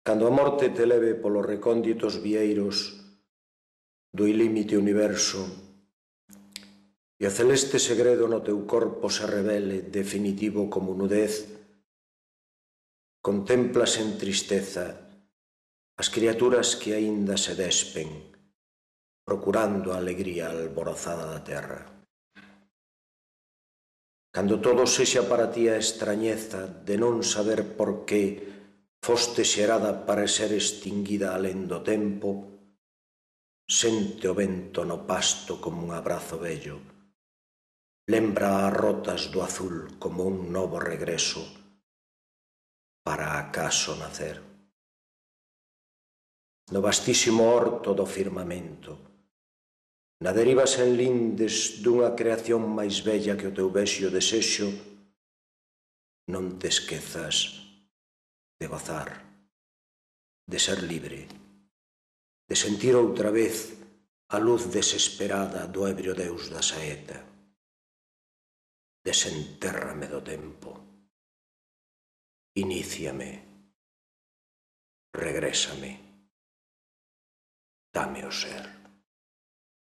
Cando a morte te leve polos recónditos vieiros do ilímite universo e o celeste segredo no teu corpo se revele definitivo como nudez, contemplas en tristeza as criaturas que aínda se despen, procurando a alegría alborozada da terra. Cando todo sexa para ti a extrañeza de non saber por que foste xerada para ser extinguida alén do tempo, sente o vento no pasto como un abrazo vello, lembra as rotas do azul como un novo regreso para acaso nacer. No vastísimo horto do firmamento, na deriva sen lindes dunha creación máis bella que o teu vexio desexo, non te esquezas de gozar, de ser libre, de sentir outra vez a luz desesperada do ebrio deus da saeta. Desentérrame do tempo, iníciame, regrésame, dame o ser.